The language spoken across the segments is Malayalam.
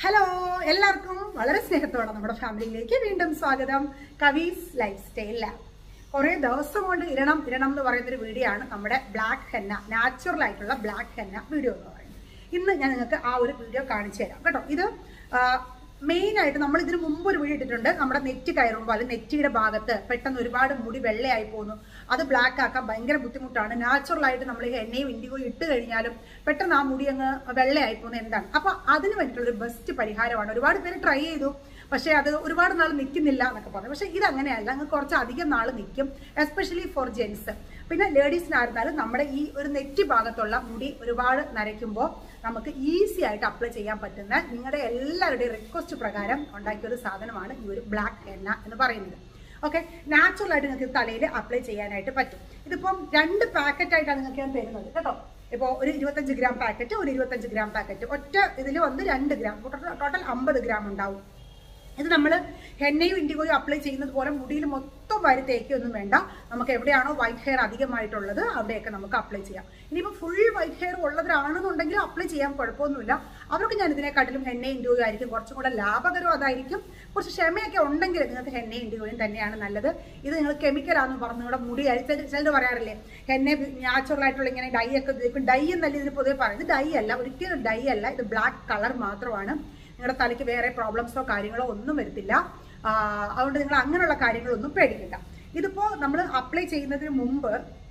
ഹലോ എല്ലാവർക്കും വളരെ സ്നേഹത്തോടെ നമ്മുടെ ഫാമിലിയിലേക്ക് വീണ്ടും സ്വാഗതം. കവീസ് ലൈഫ് സ്റ്റൈൽ ലാബ്. കുറേ ദിവസം കൊണ്ട് ഇരണം എന്ന് പറയുന്നൊരു വീഡിയോ ആണ് നമ്മുടെ ബ്ലാക്ക് ഹെന്ന, നാച്ചുറൽ ആയിട്ടുള്ള ബ്ലാക്ക് ഹെന്ന വീഡിയോ എന്ന് പറയുന്നത്. ഇന്ന് ഞാൻ നിങ്ങൾക്ക് ആ ഒരു വീഡിയോ കാണിച്ചു തരാം കേട്ടോ. ഇത് മെയിനായിട്ട് നമ്മൾ ഇതിന് മുമ്പ് ഒരു വീഡിയോ ഇട്ടിട്ടുണ്ട്. നമ്മുടെ നെറ്റ് കയറുമ്പോൾ അത് നെറ്റിയുടെ ഭാഗത്ത് പെട്ടെന്ന് ഒരുപാട് മുടി വെള്ളയായി പോകുന്നു, അത് ബ്ലാക്ക് ആക്കാൻ ഭയങ്കര ബുദ്ധിമുട്ടാണ്. നാച്ചുറൽ ആയിട്ട് നമ്മൾ എണ്ണയും ഇൻഡിഗോയും ഇട്ട് കഴിഞ്ഞാലും പെട്ടെന്ന് ആ മുടി അങ്ങ് വെള്ളയായി പോകുന്നത് എന്താണ്. അപ്പൊ അതിന് വേണ്ടിയിട്ടുള്ളൊരു ബെസ്റ്റ് പരിഹാരമാണ്. ഒരുപാട് പേര് ട്രൈ ചെയ്തു, പക്ഷേ അത് ഒരുപാട് നാൾ നിൽക്കുന്നില്ല എന്നൊക്കെ പറഞ്ഞു. പക്ഷെ ഇതങ്ങനെയല്ല, അങ്ങ് കുറച്ച് അധികം നാൾ നിൽക്കും, എസ്പെഷ്യലി ഫോർ ജെൻസ്. പിന്നെ ലേഡീസിനായിരുന്നാലും നമ്മുടെ ഈ ഒരു നെറ്റ് ഭാഗത്തുള്ള മുടി ഒരുപാട് നരയ്ക്കുമ്പോൾ നമുക്ക് ഈസി ആയിട്ട് അപ്ലൈ ചെയ്യാൻ പറ്റുന്ന, നിങ്ങളുടെ എല്ലാവരുടെയും റിക്വസ്റ്റ് പ്രകാരം ഉണ്ടാക്കിയ ഒരു സാധനമാണ് ഈ ഒരു ബ്ലാക്ക് ഹെന്ന എന്ന് പറയുന്നത്. ഓക്കെ, നാച്ചുറൽ ആയിട്ട് നിങ്ങൾക്ക് തലയിൽ അപ്ലൈ ചെയ്യാനായിട്ട് പറ്റും. ഇതിപ്പം 2 പാക്കറ്റായിട്ടാണ് നിങ്ങൾക്ക് ഞാൻ തരുന്നത് കേട്ടോ. ഇപ്പോൾ ഒരു 25 ഗ്രാം പാക്കറ്റ്, ഒരു 25 ഗ്രാം പാക്കറ്റ്, ഒറ്റ ഇതിൽ വന്ന് 2 ഗ്രാം, ടോട്ടൽ 50 ഗ്രാം ഉണ്ടാവും. ഇത് നമ്മൾ ഹെന്നയും ഇൻഡിഗോയും അപ്ലൈ ചെയ്യുന്നത് പോലെ മുടിയിൽ മൊത്തം വാരി തേക്കൊന്നും വേണ്ട. നമുക്ക് എവിടെയാണോ വൈറ്റ് ഹെയർ അധികമായിട്ടുള്ളത് അവിടെയൊക്കെ നമുക്ക് അപ്ലൈ ചെയ്യാം. ഇനിയിപ്പോൾ ഫുൾ വൈറ്റ് ഹെയർ ഉള്ളവരാണെന്നുണ്ടെങ്കിൽ അപ്ലൈ ചെയ്യാൻ കുഴപ്പമൊന്നുമില്ല. അവർക്ക് ഞാൻ ഇതിനെക്കാട്ടിലും ഹെന്നയും ഇൻഡിഗോയും ആയിരിക്കും കുറച്ചും കൂടെ ലാഭകരം. അതായിരിക്കും കുറച്ച് ക്ഷമയൊക്കെ ഉണ്ടെങ്കിൽ നിങ്ങൾക്ക് ഹെന്നയും ഇൻഡിഗോയും തന്നെയാണ് നല്ലത്. ഇത് നിങ്ങൾ കെമിക്കലാണെന്ന് പറഞ്ഞുകൂടെ മുടി ചിലർ പറയാറില്ലേ, ഹെന്ന നാച്ചുറൽ ആയിട്ടുള്ള ഇങ്ങനെ ഡൈ ഒക്കെ ഉപയോഗിക്കും. ഡൈ എന്നല്ല ഇതിന് പൊതുവെ പറയുന്നത്. ഡൈ അല്ല, ഒരിക്കലും ഡൈ അല്ല. ഇത് ബ്ലാക്ക് കളർ മാത്രമാണ്. നിങ്ങളുടെ തലയ്ക്ക് വേറെ പ്രോബ്ലംസോ കാര്യങ്ങളോ ഒന്നും വരത്തില്ല. അതുകൊണ്ട് നിങ്ങൾ അങ്ങനെയുള്ള കാര്യങ്ങളൊന്നും പേടിക്കില്ല. ഇതിപ്പോൾ നമ്മൾ അപ്ലൈ ചെയ്യുന്നതിന് മുമ്പ്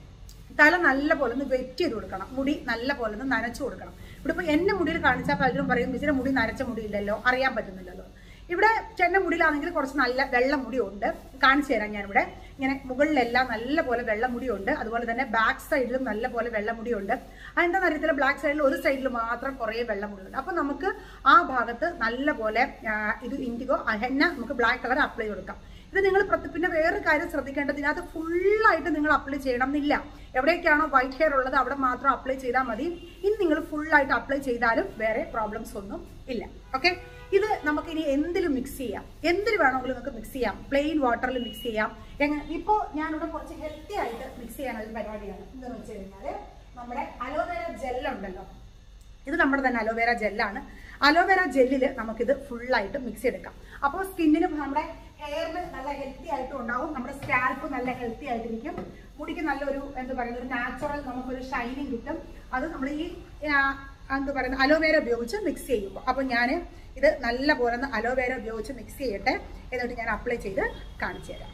തല നല്ല പോലെ ഒന്ന് വെറ്റ് ചെയ്ത് കൊടുക്കണം, മുടി നല്ല പോലെ ഒന്ന് നനച്ചു കൊടുക്കണം. ഇവിടെ ഇപ്പോൾ എന്നെ മുടിയിൽ കാണിച്ചാൽ പലരും പറയും ഇതിൻ്റെ മുടി നരച്ച മുടിയില്ലല്ലോ, അറിയാൻ പറ്റുന്നില്ലല്ലോ. ഇവിടെ ചെന്ന മുടിയിലാണെങ്കിൽ കുറച്ച് നല്ല വെള്ള മുടിയുണ്ട്, കാണിച്ചു തരാം ഞാനിവിടെ. ഇങ്ങനെ മുകളിലെല്ലാം നല്ല പോലെ വെള്ളമുടിയുണ്ട്, അതുപോലെ തന്നെ ബാക്ക് സൈഡിലും നല്ല പോലെ വെള്ളമുടിയുണ്ട്. അതെന്താണെന്ന് അറിയത്തില്ല, ബ്ലാക്ക് സൈഡിൽ ഒരു സൈഡിൽ മാത്രം കുറേ വെള്ളമുടിയുണ്ട്. അപ്പം നമുക്ക് ആ ഭാഗത്ത് നല്ല പോലെ ഇത് ഇൻഡിഗോ ഹെന്ന നമുക്ക് ബ്ലാക്ക് കളർ അപ്ലൈ കൊടുക്കാം. ഇത് നിങ്ങൾ പിന്നെ വേറൊരു കാര്യം ശ്രദ്ധിക്കേണ്ടത്, ഇതിനകത്ത് ഫുള്ളായിട്ട് നിങ്ങൾ അപ്ലൈ ചെയ്യണം എന്നില്ല. എവിടേക്കാണോ വൈറ്റ് ഹെയർ ഉള്ളത് അവിടെ മാത്രം അപ്ലൈ ചെയ്താൽ മതി. ഇനി നിങ്ങൾ ഫുള്ളായിട്ട് അപ്ലൈ ചെയ്താലും വേറെ പ്രോബ്ലംസ് ഒന്നും ഇല്ല. ഓക്കെ, ഇത് നമുക്ക് ഇനി എന്തിലും മിക്സ് ചെയ്യാം, എന്തിൽ വേണമെങ്കിലും നമുക്ക് മിക്സ് ചെയ്യാം. പ്ലെയിൻ വാട്ടറിൽ മിക്സ് ചെയ്യാം. ഇപ്പോൾ ഞാനിവിടെ കുറച്ച് ഹെൽത്തി ആയിട്ട് മിക്സ് ചെയ്യാനുള്ള പരിപാടിയാണ്. എന്താണെന്ന് വെച്ച് കഴിഞ്ഞാൽ നമ്മുടെ അലോവേര ജെല്ലുണ്ടല്ലോ, ഇത് നമ്മുടെ തന്നെ അലോവേര ജെല്ലാണ്. അലോവേര ജെല്ലിൽ നമുക്കിത് ഫുള്ളായിട്ട് മിക്സ് ചെയ്തെടുക്കാം. അപ്പോൾ സ്കിന്നിന് നമ്മുടെ ഹെയറിന് നല്ല ഹെൽത്തി ആയിട്ടും ഉണ്ടാവും, നമ്മുടെ സ്കാൽപ്പ് നല്ല ഹെൽത്തി ആയിട്ടിരിക്കും, മുടിക്ക് നല്ലൊരു എന്താ പറയുന്നത് ഒരു നാച്ചുറൽ നമുക്കൊരു ഷൈനിങ് കിട്ടും. അത് നമ്മൾ ഈ എന്താ പറയുന്നത് അലോവേര ഉപയോഗിച്ച് മിക്സ് ചെയ്യുമ്പോൾ. അപ്പോൾ ഞാൻ ഇത് നല്ല പോലെ ഒന്ന് അലോവേര ഉപയോഗിച്ച് മിക്സ് ചെയ്യട്ടെ, എന്നിട്ട് ഞാൻ അപ്ലൈ ചെയ്ത് കാണിച്ചു തരാം.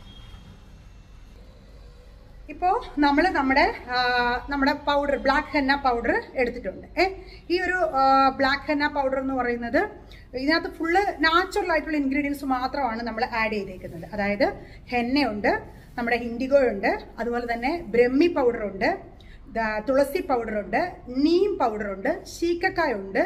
ഇപ്പോൾ നമ്മൾ നമ്മുടെ പൗഡർ ബ്ലാക്ക് ഹെന്ന പൗഡർ എടുത്തിട്ടുണ്ട്. ഈ ഒരു ബ്ലാക്ക് ഹെന്ന പൗഡർ എന്ന് പറയുന്നത് ഇതിനകത്ത് ഫുള്ള് നാച്ചുറൽ ആയിട്ടുള്ള ഇൻഗ്രീഡിയൻസ് മാത്രമാണ് നമ്മൾ ആഡ് ചെയ്തേക്കുന്നത്. അതായത് ഹെന്നയുണ്ട്, നമ്മുടെ ഇൻഡിഗോ ഉണ്ട്, അതുപോലെ തന്നെ ബ്രഹ്മി പൗഡറുണ്ട്, തുളസി പൗഡറുണ്ട്, നീം പൗഡറുണ്ട്, ശീക്കക്കായ ഉണ്ട്,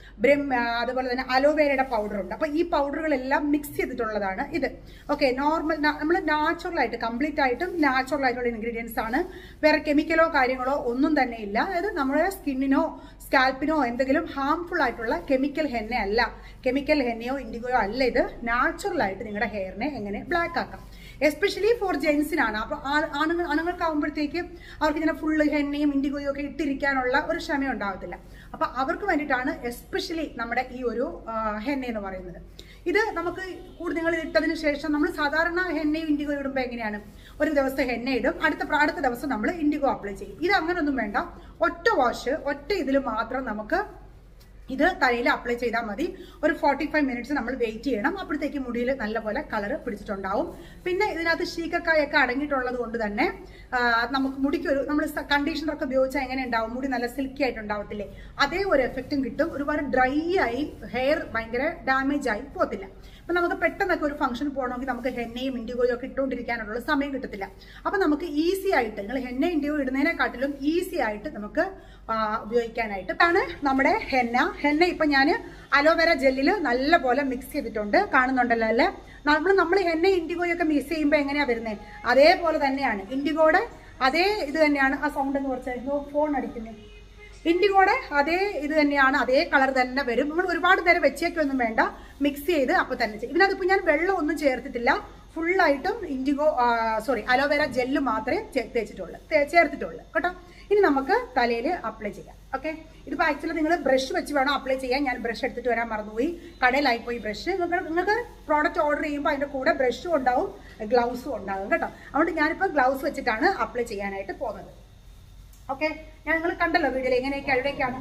അതുപോലെ തന്നെ അലോവേരയുടെ പൗഡറുണ്ട്. അപ്പോൾ ഈ പൗഡറുകളെല്ലാം മിക്സ് ചെയ്തിട്ടുള്ളതാണ് ഇത്. ഓക്കെ, നോർമൽ നമ്മൾ നാച്ചുറലായിട്ട് കംപ്ലീറ്റ് ആയിട്ടും നാച്ചുറൽ ആയിട്ടുള്ള ഇൻഗ്രീഡിയൻസ് ആണ്. വേറെ കെമിക്കലോ കാര്യങ്ങളോ ഒന്നും തന്നെ ഇല്ല. അതായത് നമ്മുടെ സ്കിന്നിനോ സ്കാൽപ്പിനോ എന്തെങ്കിലും ഹാംഫുൾ ആയിട്ടുള്ള കെമിക്കൽ ഹെന്ന അല്ല, കെമിക്കൽ ഹെന്നയോ ഇൻഡിഗോയോ അല്ല. ഇത് നാച്ചുറൽ ആയിട്ട് നിങ്ങളുടെ ഹെയറിനെ എങ്ങനെ ബ്ലാക്ക് ആക്കാം, എസ്പെഷ്യലി ഫോർ ജെൻസിനാണ്. അപ്പോൾ ആണുങ്ങൾക്കാവുമ്പോഴത്തേക്ക് അവർക്ക് ഇങ്ങനെ ഫുള്ള് ഹെന്നയും ഇൻഡിഗോയും ഒക്കെ ഇട്ടിരിക്കാനുള്ള ഒരു ക്ഷമ ഉണ്ടാകത്തില്ല. അപ്പോൾ അവർക്ക് വേണ്ടിയിട്ടാണ് എസ്പെഷ്യലി നമ്മുടെ ഈ ഒരു ഹെന്ന എന്ന് പറയുന്നത്. ഇത് നമുക്ക് നിങ്ങൾ ഇട്ടതിന് ശേഷം നമ്മൾ സാധാരണ ഹെന്നയും ഇൻഡിഗോ ഇടുമ്പോൾ എങ്ങനെയാണ്, ഒരു ദിവസം ഹെന്ന ഇടും, അടുത്ത ദിവസം നമ്മൾ ഇൻഡിഗോ അപ്ലൈ ചെയ്യും. ഇത് അങ്ങനൊന്നും വേണ്ട, ഒറ്റ വാഷ് ഒറ്റ ഇതിൽ മാത്രം നമുക്ക് ഇത് തലയിൽ അപ്ലൈ ചെയ്താൽ മതി. ഒരു 45 മിനിറ്റ്സ് നമ്മൾ വെയിറ്റ് ചെയ്യണം. അപ്പോഴത്തേക്ക് മുടിയിൽ നല്ലപോലെ കളർ പിടിച്ചിട്ടുണ്ടാവും. പിന്നെ ഇതിനകത്ത് ശീക്കക്കായൊക്കെ അടങ്ങിയിട്ടുള്ളത് കൊണ്ട് തന്നെ നമുക്ക് മുടിക്കൊരു നമ്മൾ കണ്ടീഷണറൊക്കെ ഉപയോഗിച്ചാൽ എങ്ങനെ ഉണ്ടാവും, മുടി നല്ല സിൽക്കി ആയിട്ടുണ്ടാവത്തില്ലേ, അതേ ഒരു എഫക്റ്റും കിട്ടും. ഒരുപാട് ഡ്രൈ ആയി ഹെയർ ഭയങ്കര ഡാമേജ് ആയി പോകത്തില്ല. അപ്പം നമുക്ക് പെട്ടെന്നൊക്കെ ഒരു ഫംഗ്ഷൻ പോകണമെങ്കിൽ നമുക്ക് ഹെന്നയും ഇൻഡിഗോയും ഒക്കെ ഇട്ടുകൊണ്ടിരിക്കാനുള്ള സമയം കിട്ടത്തില്ല. അപ്പം നമുക്ക് ഈസി ആയിട്ട് നിങ്ങൾ ഹെന്ന ഇൻഡിഗോ ഇടുന്നതിനെക്കാട്ടിലും ഈസി ആയിട്ട് നമുക്ക് ഉപയോഗിക്കാനായിട്ട് ആണ് നമ്മുടെ ഹെന്ന. ഇപ്പം ഞാൻ അലോവേര ജെല്ലിൽ നല്ല പോലെ മിക്സ് ചെയ്തിട്ടുണ്ട്, കാണുന്നുണ്ടല്ലോ അല്ലേ. നമ്മൾ ഹെന്ന ഇൻഡിഗോയൊക്കെ മിക്സ് ചെയ്യുമ്പോൾ എങ്ങനെയാണ് വരുന്നത്, അതേപോലെ തന്നെയാണ് ഇൻഡിഗോയുടെ അതേ ഇത് തന്നെയാണ്. ആ സൗണ്ട് എന്ന് കുറച്ച് ഫോൺ അടിക്കുന്നത്. ഇൻഡിഗോയുടെ അതേ ഇത് തന്നെയാണ്, അതേ കളർ തന്നെ വരും. നമ്മൾ ഒരുപാട് നേരം വെച്ചേക്കൊന്നും വേണ്ട, മിക്സ് ചെയ്ത് അപ്പോൾ തന്നെ ചെയ്യും. ഇതിനകത്തിപ്പോൾ ഞാൻ വെള്ളം ഒന്നും ചേർത്തിട്ടില്ല, ഫുള്ളായിട്ടും അലോവേര ജെല്ല് മാത്രമേ ചേർത്തിട്ടുള്ളൂ കേട്ടോ. ഇനി നമുക്ക് തലയിൽ അപ്ലൈ ചെയ്യാം. ഓക്കെ, ഇതിപ്പോൾ ആക്ച്വലി നിങ്ങൾ ബ്രഷ് വെച്ച് വേണം അപ്ലൈ ചെയ്യാൻ. ഞാൻ ബ്രഷ് എടുത്തിട്ട് വരാൻ മറന്നുപോയി, കടയിലായിപ്പോയി ബ്രഷ്. നിങ്ങൾക്ക് പ്രോഡക്റ്റ് ഓർഡർ ചെയ്യുമ്പോൾ അതിൻ്റെ കൂടെ ബ്രഷും ഉണ്ടാവും, ഗ്ലൗസും ഉണ്ടാവും കേട്ടോ. അതുകൊണ്ട് ഞാനിപ്പോൾ ഗ്ലൗസ് വെച്ചിട്ടാണ് അപ്ലൈ ചെയ്യാനായിട്ട് പോകുന്നത്. ഓക്കെ, ഞാൻ നിങ്ങൾ കണ്ടല്ലോ വീഡിയോയിൽ എങ്ങനെയൊക്കെ എവിടെയൊക്കെയാണ്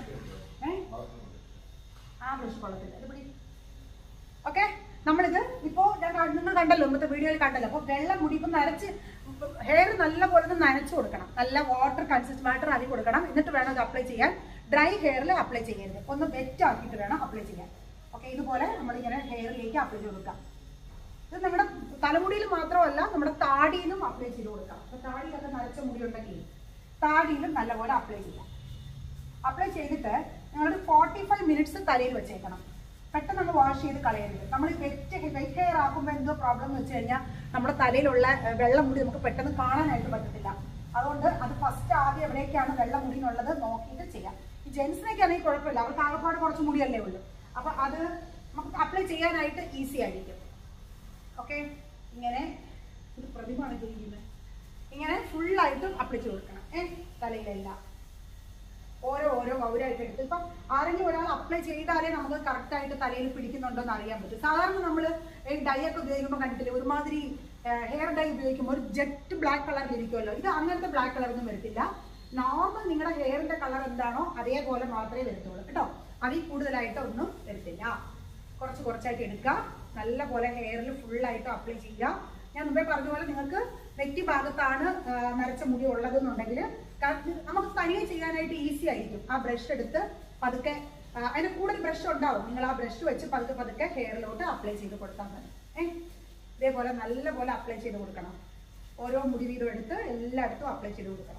ആ ബ്രഷ് കൊള്ളത്തില്ല. ഓക്കെ, നമ്മളിത് ഇപ്പോൾ നിങ്ങൾ കണ്ടല്ലോ, ഇന്നത്തെ വീഡിയോയിൽ കണ്ടല്ലോ. അപ്പോൾ വെള്ളം മുടി ഇപ്പം നനച്ച് ഹെയർ നല്ലപോലെ നനച്ചു കൊടുക്കണം. നല്ല വാട്ടർ ആക്കി കൊടുക്കണം. എന്നിട്ട് വേണം ഇത് അപ്ലൈ ചെയ്യാൻ. ഡ്രൈ ഹെയറിൽ അപ്ലൈ ചെയ്യരുത്, ഒന്ന് വെറ്റ് ആക്കിയിട്ട് വേണം അപ്ലൈ ചെയ്യാൻ. ഓക്കെ, ഇതുപോലെ നമ്മളിങ്ങനെ ഹെയറിലേക്ക് അപ്ലൈ ചെയ്ത് കൊടുക്കാം. ഇത് നമ്മുടെ തലമുടിയിൽ മാത്രമല്ല നമ്മുടെ താടിയിലും അപ്ലൈ ചെയ്ത് കൊടുക്കാം. അപ്പോൾ താടിയിലൊക്കെ നനച്ച മുടി ഉണ്ടെങ്കിൽ താടിയിലും നല്ലപോലെ അപ്ലൈ ചെയ്യാം. അപ്ലൈ ചെയ്തിട്ട് നിങ്ങളൊരു 45 മിനിറ്റ്സ് തലയിൽ വെച്ചേക്കണം. പെട്ടെന്ന് നമ്മൾ വാഷ് ചെയ്ത് കളയരുത്. നമ്മൾ വെറ്റ് ഹെയർ ആക്കുമ്പോൾ എന്തോ പ്രോബ്ലം എന്ന് വെച്ച് കഴിഞ്ഞാൽ നമ്മുടെ തലയിലുള്ള വെള്ളം മുടി നമുക്ക് പെട്ടെന്ന് കാണാനായിട്ട് പറ്റത്തില്ല. അതുകൊണ്ട് അത് ഫസ്റ്റ് ആദ്യം എവിടേക്കാണ് വെള്ളം മുടി എന്നുള്ളത് നോക്കിയിട്ട് ചെയ്യാം. ഈ ജെൻസിനൊക്കെ ആണെങ്കിൽ കുഴപ്പമില്ല, അവർക്ക് ആകെപ്പാട് കുറച്ച് മുടിയല്ലേ ഉള്ളൂ. അപ്പോൾ അത് നമുക്ക് അപ്ലൈ ചെയ്യാനായിട്ട് ഈസി ആയിരിക്കും. ഓക്കെ, ഇങ്ങനെ ഒരു പ്രതിമാണ് ചെയ്യുന്നത്. ഇങ്ങനെ ഫുള്ളായിട്ടും അപ്ലൈ ചെയ്ത് കൊടുക്കണം. തലയിലെല്ലാം ഓരോ കൗരായിട്ട് എടുത്ത്. ഇപ്പം ആരെങ്കിലും ഒരാൾ അപ്ലൈ ചെയ്താലേ നമുക്ക് കറക്റ്റായിട്ട് തലയിൽ പിടിക്കുന്നുണ്ടോ എന്ന് അറിയാൻ പറ്റും. സാധാരണ നമ്മൾ ഡൈ ഒക്കെ ഉപയോഗിക്കുമ്പോൾ കണ്ടിട്ടില്ലേ, ഒരുമാതിരി ഹെയർ ഡൈ ഉപയോഗിക്കുമ്പോൾ ഒരു ജെറ്റ് ബ്ലാക്ക് കളറിലിരിക്കുമല്ലോ. ഇത് അങ്ങനത്തെ ബ്ലാക്ക് കളറൊന്നും വരത്തില്ല. നോർമൽ നിങ്ങളുടെ ഹെയറിന്റെ കളർ എന്താണോ അതേപോലെ മാത്രമേ വരത്തുള്ളൂ കേട്ടോ. അതിൽ കൂടുതലായിട്ട് ഒന്നും വരത്തില്ല. കുറച്ചായിട്ട് എടുക്കുക, നല്ല പോലെ ഹെയറിൽ ഫുള്ളായിട്ട് അപ്ലൈ ചെയ്യുക. ഞാൻ മുമ്പേ പറഞ്ഞ പോലെ നിങ്ങൾക്ക് നെറ്റി ഭാഗത്താണ് നരച്ച മുടി ഉള്ളതെന്നുണ്ടെങ്കിൽ നമുക്ക് തനിയെ ചെയ്യാനായിട്ട് ഈസി ആയിരിക്കും. ആ ബ്രഷ് എടുത്ത് പതുക്കെ, അതിന് കൂടുതൽ ബ്രഷ് ഉണ്ടാവും, നിങ്ങൾ ആ ബ്രഷ് വെച്ച് പതുക്കെ ഹെയറിലോട്ട് അപ്ലൈ ചെയ്ത് കൊടുത്താൽ മതി. ഇതേപോലെ നല്ലപോലെ അപ്ലൈ ചെയ്ത് കൊടുക്കണം. ഓരോ മുടി വീതം എടുത്ത് എല്ലായിടത്തും അപ്ലൈ ചെയ്ത് കൊടുക്കണം.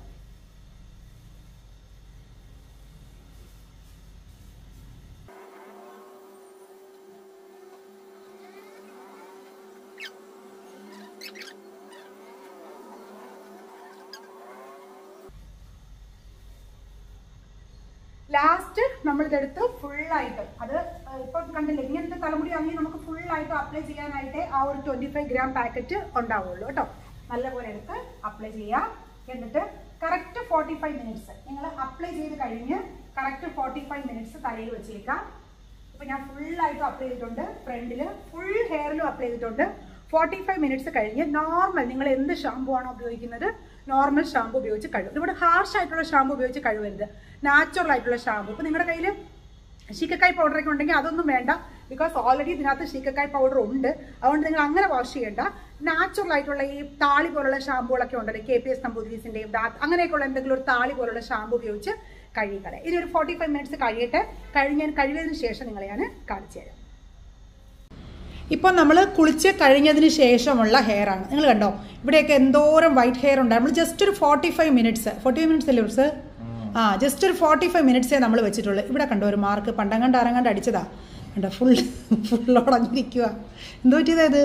ലാസ്റ്റ് നമ്മളിതെടുത്ത് ഫുള്ളായിട്ട്, അത് ഇപ്പം കണ്ടില്ലേ, ഇങ്ങനത്തെ തലമുടി ആണെങ്കിൽ നമുക്ക് ഫുള്ളായിട്ട് അപ്ലൈ ചെയ്യാനായിട്ട് ആ ഒരു 25 ഗ്രാം പാക്കറ്റ് ഉണ്ടാവുള്ളൂ കേട്ടോ. നല്ലപോലെ എടുത്ത് അപ്ലൈ ചെയ്യാം. എന്നിട്ട് കറക്റ്റ് 45 മിനിറ്റ്സ് നിങ്ങൾ അപ്ലൈ ചെയ്ത് കഴിഞ്ഞ് കറക്റ്റ് 45 മിനിറ്റ്സ് തലയിൽ വെച്ചേക്കാം. ഇപ്പം ഞാൻ ഫുള്ളായിട്ട് അപ്ലൈ ചെയ്തിട്ടുണ്ട്, ഫ്രണ്ടിൽ ഫുൾ ഹെയറിലും അപ്ലൈ ചെയ്തിട്ടുണ്ട്. 45 മിനിറ്റ്സ് കഴിഞ്ഞ് നോർമൽ നിങ്ങൾ എന്ത് ഷാമ്പു ആണോ ഉപയോഗിക്കുന്നത് നോർമൽ ഷാമ്പു ഉപയോഗിച്ച് കഴുകും. ഇവിടെ ഹാർഷ് ആയിട്ടുള്ള ഷാമ്പു ഉപയോഗിച്ച് കഴുകരുത്, നാച്ചുറൽ ആയിട്ടുള്ള ഷാമ്പു. ഇപ്പം നിങ്ങളുടെ കയ്യിൽ ശീക്കക്കായ് പൗഡറൊക്കെ ഉണ്ടെങ്കിൽ അതൊന്നും വേണ്ട, ബിക്കോസ് ഓൾറെഡി ഇതിനകത്ത് ശീക്കക്കായ് പൗഡർ ഉണ്ട്. അതുകൊണ്ട് നിങ്ങൾ അങ്ങനെ വാഷ് ചെയ്യേണ്ട. നാച്ചുറൽ ആയിട്ടുള്ള ഈ താളി പോലുള്ള ഷാമ്പുകളൊക്കെ ഉണ്ടല്ലോ, KPS നമ്പൂതിരീസിൻ്റെയും അങ്ങനെയൊക്കെയുള്ള എന്തെങ്കിലും ഒരു താളി പോലുള്ള ഷാമ്പു ഉപയോഗിച്ച് കഴുകിക്കളെ. ഇനി ഒരു 45 മിനിറ്റ്സ് കഴിയട്ടെ. കഴുകിയതിന് ശേഷം നിങ്ങളെ ഞാൻ കാണിച്ചു തരാം. ഇപ്പോൾ നമ്മൾ കുളിച്ച് കഴിഞ്ഞതിന് ശേഷമുള്ള ഹെയർ ആണ്. നിങ്ങൾ കണ്ടോ, ഇവിടെയൊക്കെ എന്തോരം വൈറ്റ് ഹെയർ ഉണ്ട്. നമ്മൾ ജസ്റ്റ് ഒരു 45 മിനിറ്റ്സ് അല്ലേ ഉത്സ്? ജസ്റ്റ് ഒരു 45 മിനിറ്റ്സേ നമ്മൾ വെച്ചിട്ടുള്ളൂ. ഇവിടെ കണ്ടോ ഒരു മാർക്ക്, പണ്ടങ്ങാണ്ട് അരങ്ങാണ്ട് അടിച്ചതാ കണ്ടോ, ഫുൾ ഉടഞ്ഞിരിക്കുക. എന്തോ പറ്റിയതായത്?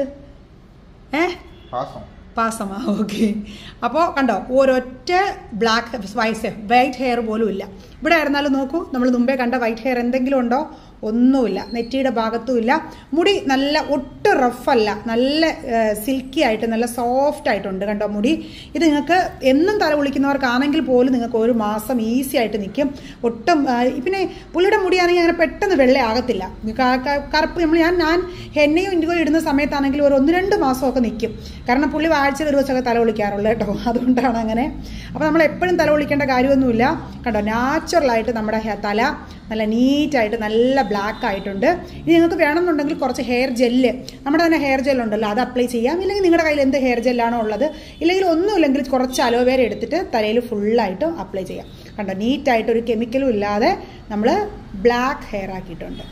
പാസമാ. ഓക്കെ, അപ്പോൾ കണ്ടോ ഒരൊറ്റ വൈറ്റ് ഹെയർ പോലും ഇല്ല. ഇവിടെ ആയിരുന്നാലും നോക്കൂ, നമ്മൾ മുമ്പേ കണ്ട വൈറ്റ് ഹെയർ എന്തെങ്കിലും ഉണ്ടോ? ഒന്നുമില്ല. നെറ്റിയുടെ ഭാഗത്തും ഇല്ല. മുടി നല്ല ഒട്ടും റഫല്ല, നല്ല സിൽക്കി ആയിട്ട് നല്ല സോഫ്റ്റ് ആയിട്ടുണ്ട് കണ്ടോ മുടി. ഇത് നിങ്ങൾക്ക് എന്നും തല കുളിക്കുന്നവർക്കാണെങ്കിൽ പോലും നിങ്ങൾക്ക് ഒരു മാസം ഈസി ആയിട്ട് നിൽക്കും. ഒട്ടും പിന്നെ പുള്ളിയുടെ മുടിയാണെങ്കിൽ അങ്ങനെ പെട്ടെന്ന് വെള്ളയാകത്തില്ല. കറുപ്പ് ഞാൻ ഹെന്നയും ഇൻഡിഗോയും ഇടുന്ന സമയത്താണെങ്കിൽ ഒരു 1-2 മാസമൊക്കെ നിൽക്കും. കാരണം പുള്ളി ആഴ്ചയിൽ ഒരു ദിവസമൊക്കെ തല കുളിക്കാറുള്ളൂ കേട്ടോ. അതുകൊണ്ടാണ് അങ്ങനെ. അപ്പോൾ നമ്മൾ എപ്പോഴും തല കുളിക്കേണ്ട കാര്യമൊന്നുമില്ല. കണ്ടോ, നാച്ചുറലായിട്ട് നമ്മുടെ തല നല്ല നീറ്റായിട്ട് നല്ല ബ്ലാക്ക് ആയിട്ടുണ്ട്. ഇനി നിങ്ങൾക്ക് വേണമെന്നുണ്ടെങ്കിൽ കുറച്ച് ഹെയർ ജെല്ല്, നമ്മുടെ തന്നെ ഹെയർ ജെല്ലുണ്ടല്ലോ, അത് അപ്ലൈ ചെയ്യാം. ഇല്ലെങ്കിൽ നിങ്ങളുടെ കയ്യിൽ എന്ത് ഹെയർ ജെല്ലാണോ ഉള്ളത്, ഇല്ലെങ്കിൽ ഒന്നുമില്ലെങ്കിൽ കുറച്ച് അലോവേര എടുത്തിട്ട് തലയിൽ ഫുള്ളായിട്ട് അപ്ലൈ ചെയ്യാം. കണ്ടോ, നീറ്റായിട്ട് ഒരു കെമിക്കലും ഇല്ലാതെ നമ്മൾ ബ്ലാക്ക് ഹെയർ ആക്കിയിട്ടുണ്ട്.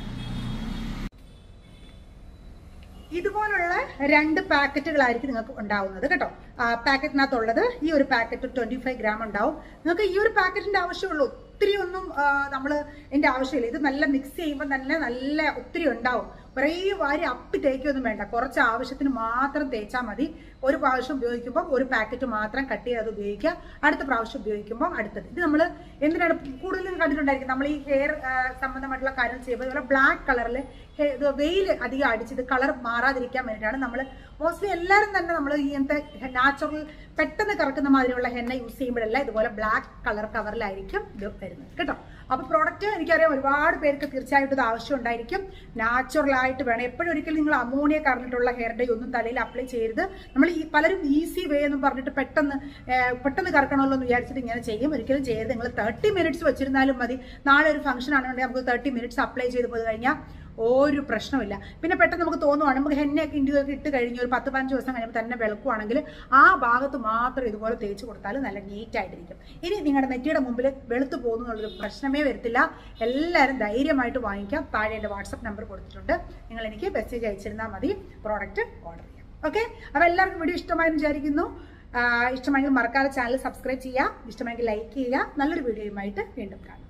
ഇതുപോലുള്ള 2 പാക്കറ്റുകളായിരിക്കും നിങ്ങൾക്ക് ഉണ്ടാവുന്നത് കേട്ടോ. പാക്കറ്റിനകത്തുള്ളത് ഈ ഒരു പാക്കറ്റ് 25 ഗ്രാം ഉണ്ടാവും. നിങ്ങൾക്ക് ഈ ഒരു പാക്കറ്റിന്റെ ആവശ്യമുള്ളൂ, ഒത്തിരി ഒന്നും നമ്മൾ എൻ്റെ ആവശ്യമില്ല. ഇത് നല്ല മിക്സ് ചെയ്യുമ്പോൾ തന്നെ നല്ല ഒത്തിരി ഉണ്ടാവും. കുറേ വാരി അപ്പി തേക്കൊന്നും വേണ്ട, കുറച്ച് ആവശ്യത്തിന് മാത്രം തേച്ചാൽ മതി. ഒരു പ്രാവശ്യം ഉപയോഗിക്കുമ്പോൾ ഒരു പാക്കറ്റ് മാത്രം കട്ട് ചെയ്ത് അത് ഉപയോഗിക്കുക. അടുത്ത പ്രാവശ്യം ഉപയോഗിക്കുമ്പോൾ അടുത്തത്. ഇത് നമ്മൾ എന്തിനാണ് കൂടുതലും കണ്ടിട്ടുണ്ടായിരിക്കും, നമ്മൾ ഈ ഹെയർ സംബന്ധമായിട്ടുള്ള കാര്യങ്ങൾ ചെയ്യുമ്പോൾ ഇതുപോലെ ബ്ലാക്ക് കളറിൽ വെയിൽ അധികം അടിച്ചത് കളർ മാറാതിരിക്കാൻ വേണ്ടിയിട്ടാണ് നമ്മൾ മോസ്റ്റ്ലി എല്ലാവരും തന്നെ നമ്മൾ ഇങ്ങനത്തെ നാച്ചുറൽ പെട്ടെന്ന് കറക്കുന്ന മാതിരിയുള്ള ഹെന്ന യൂസ് ചെയ്യുമ്പോഴല്ല ഇതുപോലെ ബ്ലാക്ക് കളർ കവറിലായിരിക്കും ഇത് വരുന്നത് കേട്ടോ. അപ്പൊ പ്രോഡക്റ്റ് എനിക്കറിയാം ഒരുപാട് പേർക്ക് തീർച്ചയായിട്ടും ഇത് ആവശ്യം ഉണ്ടായിരിക്കും. നാച്ചുറൽ ആയിട്ട് വേണം. എപ്പോഴും ഒരിക്കലും നിങ്ങൾ അമോണിയ കറന്നിട്ടുള്ള ഹെയർ ഡൈ ഒന്നും തലയിൽ അപ്ലൈ ചെയ്യരുത്. നമ്മൾ ഈ പലരും ഈസി വേ എന്ന് പറഞ്ഞിട്ട് പെട്ടെന്ന് കറക്കണമല്ലോ എന്ന് വിചാരിച്ചിട്ട് ഇങ്ങനെ ചെയ്യും. ഒരിക്കലും ചെയ്യരുത്. നിങ്ങൾ 30 മിനിറ്റ്സ് വെച്ചിരുന്നാലും മതി. നാളെ ഒരു ഫംഗ്ഷൻ ആണെന്നുണ്ടെങ്കിൽ നമുക്ക് 30 മിനിറ്റ്സ് അപ്ലൈ ചെയ്ത് പോയി കഴിഞ്ഞാൽ ഒരു പ്രശ്നമില്ല. പിന്നെ പെട്ടെന്ന് നമുക്ക് തോന്നുവാണ് നമുക്ക് ഹെന്നയൊക്കെ ഇന്ത്യയൊക്കെ ഇട്ട് കഴിഞ്ഞ് ഒരു 10-15 ദിവസം കഴിയുമ്പോൾ തന്നെ വെളുക്കുവാണെങ്കിൽ ആ ഭാഗത്ത് മാത്രം ഇതുപോലെ തേച്ച് കൊടുത്താൽ നല്ല നീറ്റായിട്ടിരിക്കും. ഇനി നിങ്ങളുടെ നെറ്റിയുടെ മുമ്പിൽ വെളുത്ത് പോകുന്നു എന്നുള്ളൊരു പ്രശ്നമേ വരത്തില്ല. എല്ലാവരും ധൈര്യമായിട്ട് വാങ്ങിക്കാം. താഴെ എൻ്റെ വാട്സപ്പ് നമ്പർ കൊടുത്തിട്ടുണ്ട്. നിങ്ങൾ എനിക്ക് മെസ്സേജ് അയച്ചിരുന്നാൽ മതി, പ്രോഡക്റ്റ് ഓർഡർ ചെയ്യാം. ഓക്കെ, അപ്പോൾ എല്ലാവർക്കും വീഡിയോ ഇഷ്ടമായെന്ന് വിചാരിക്കുന്നു. ഇഷ്ടമെങ്കിൽ മറക്കാതെ ചാനൽ സബ്സ്ക്രൈബ് ചെയ്യുക. ഇഷ്ടമെങ്കിൽ ലൈക്ക് ചെയ്യുക. നല്ലൊരു വീഡിയോയുമായിട്ട് വീണ്ടും കാണാം.